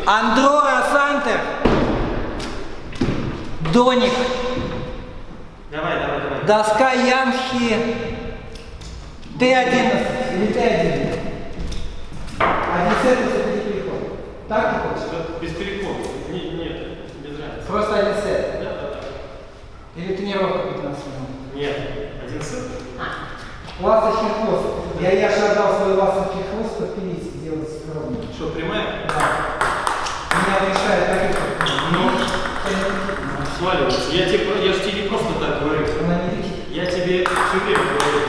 Андора Сантер. Доник. Давай. Доска Ямхи. Т11 или Т1. 1 сет и все-таки переход. Так ты хочешь? Без перехода. Нет, без разницы. Просто 1 сет? Да. Или тренировка 15 минут? Нет, 1 сет. Ласточный хвост. Я отдал свой ласточный хвост подпилить, сделать ровно. Что, прямая? Да. Меня решает таких. Ну, сваливается. Я же тебе не просто так говорю. Она не летит. Я тебе все время говорю.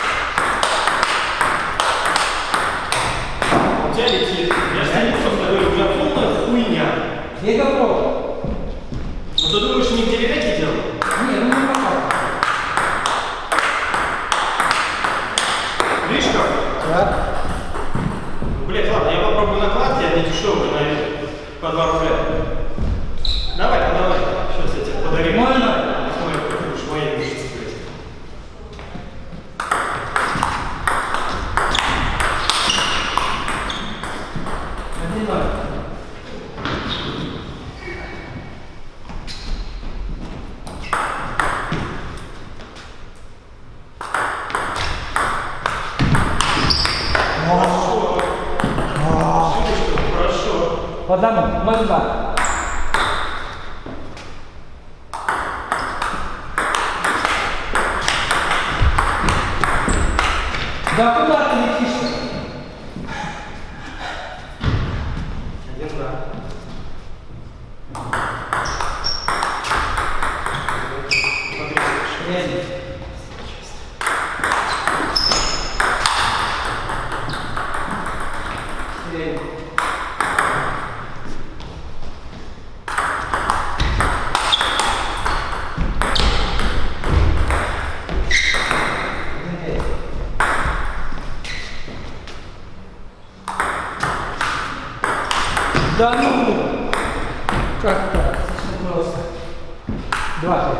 У тебя летит. Я же тебе не просто говорю, у тебя полная хуйня. Я попробую. Ну ты думаешь, не в деревяке делал? Не, ну не попал. Видишь как? Да. Блять, ладно, я попробую накладки, они дешевые, наверное, по 2 рубля. Давай. Сейчас я тебе подарю. Можно? Посмотрим, как ты будешь мои мышцы, блядь. Хорошо. По одному. 0-2. Да куда ты летишь? 1-2. Да ну! Как так? Слишком просто. 2-5.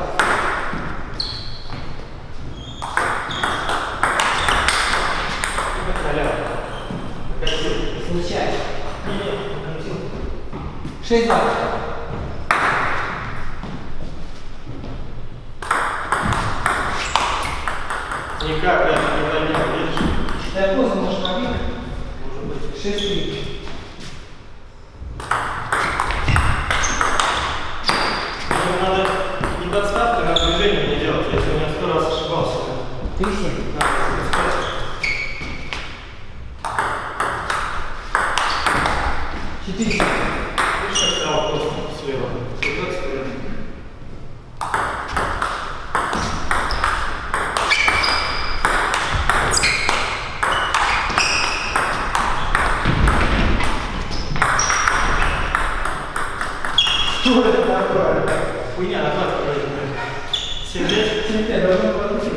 Случайно. 6-2. Никак, да, никогда не было, видишь? Считай поздно, может побить? Может быть. 6-3. Надо не подставки, а движение не делать. Я сегодня 100 раз ошибался. 3-7. Надо искать. 4-7. Видишь, как стало просто слева. Туда стоит. Что это такое? Хуйня, накладка вроде. 7-5. 7-5, должно получить.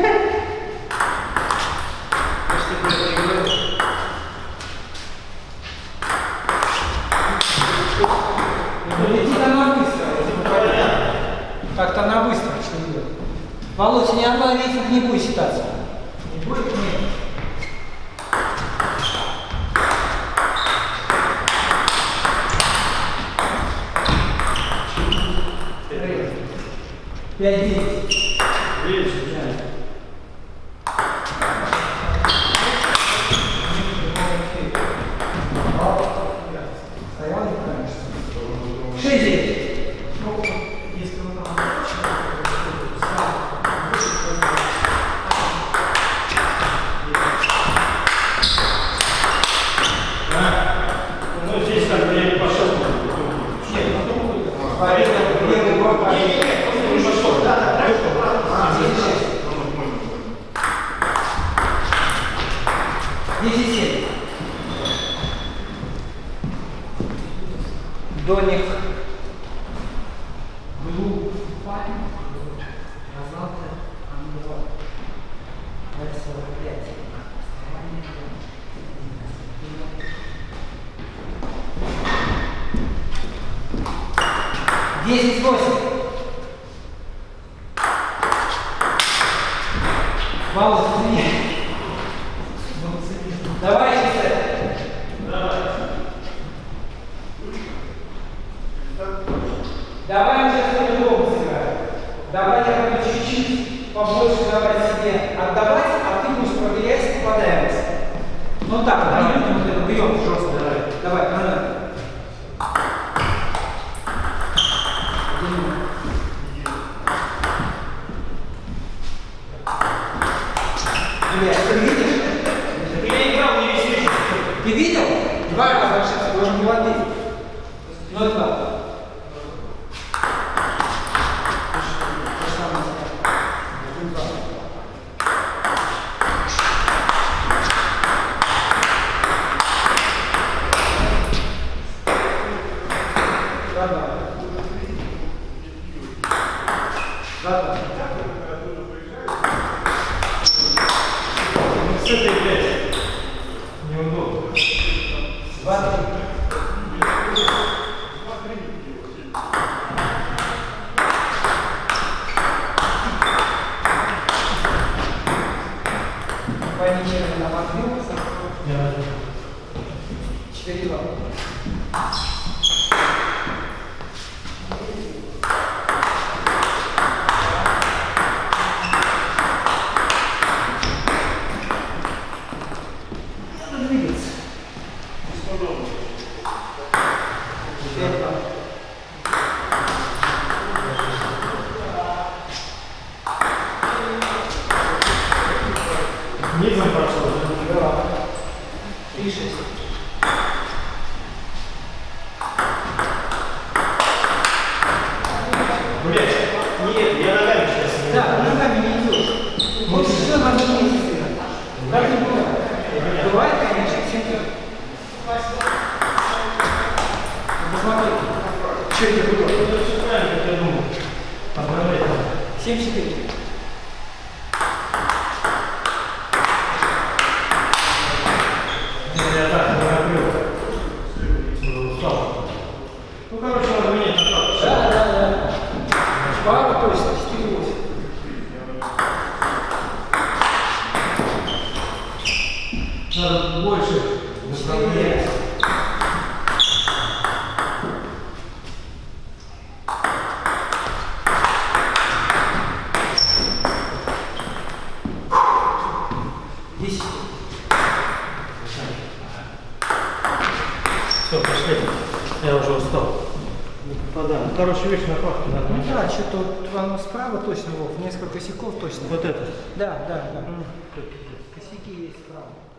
Может, ты проиграл? Летит она быстро. Как-то она быстро что идет. Володь, ни одна рейтинг не будет считаться. Не будет? Нет. Пять-9. Видишь? Стоял неправильно, что ли? 6-9. Если он там ну, здесь как бы я не пошел. Нет, Поверь, левый год, не пошел. Да, хорошо. Доник. Десять 8. Володь, извини. Давай, чисто. Давай. Давай сейчас по-другому сыграем. Давай я буду чуть-чуть побольше давать себе отдавать, а ты будешь проверять попадаемость. Ну так, не будем вот это бьем жестко. Давай, давай. Блядь, ты видишь? Так я играл, не висишь. Ты видел? 2 раза сейчас, должен был ответить. 0-2. С этой, блядь, неудобно. 2-3. Паничерный на подбил. 4-2. Надо двигаться. 5-2. Низом пошел. 3-6. Блядь, нет, я ногами сейчас не Да, ногами не идешь. Вот все надо вместе сыграть. Так не бывает. Бывает, конечно, всем так. Посмотри. Что это было? Это все правильно, как я думал. Поздравляю. 7-4. Я так не накрыл. Устал. Ну, короче, надо менять на так. Да. Пара точно, 4-8. Надо больше направлять. Все, пошли. Я уже устал. Не попадаю. Короче, видишь, накладки надо. Ну да, что-то оно справа точно, Вов, несколько косяков точно. Вот это. Да. Косяки есть справа.